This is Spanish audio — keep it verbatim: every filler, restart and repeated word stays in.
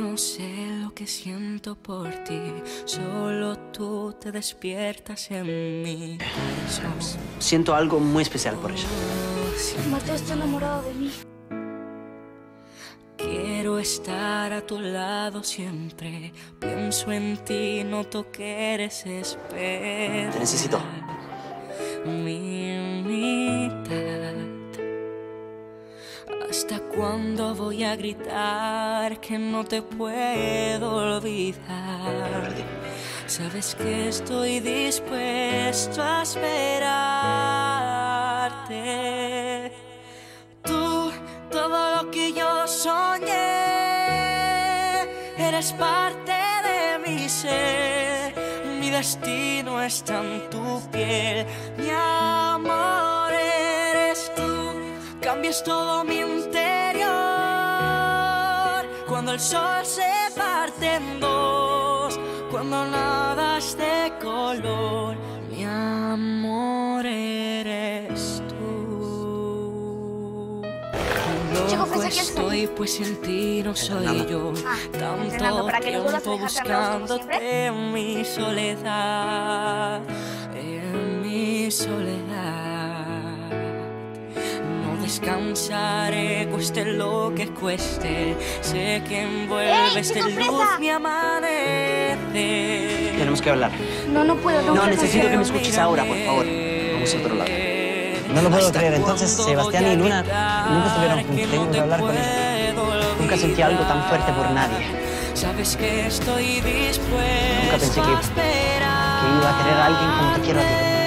no sé lo que siento por ti, solo tú te despiertas en mi corazón. Siento algo muy especial por ella. Mateo está enamorado de mí. Quiero estar a tu lado siempre. Pienso en ti, noto que eres especial. Te necesito. Mi mitad. ¿Hasta cuándo voy a gritar que no te puedo olvidar? Sabes que estoy dispuesto a esperarte. Tú, todo lo que yo soñé, eres parte de mi ser. Mi destino está en tu piel. Mi amor eres tú. Cambias todo mi interior cuando el sol se parte en dos, cuando nada es de color. Mi amor eres tú. Loco estoy pues sin ti no soy yo. Tanto tiempo buscándote en mi soledad, en mi soledad. Descansaré, cueste lo que cueste. Sé que envuelves de luz mi amanecer. Tenemos que hablar. No, no puedo. No, no necesito que me escuches ahora, por favor. Vamos a otro lado. No lo puedo creer. Entonces, Sebastián y Luna nunca estuvieron juntos. Tengo que hablar con ella. Nunca sentí algo tan fuerte por nadie. Sabes que estoy dispuesto. Nunca pensé que, que iba a querer a alguien como te quiero a ti.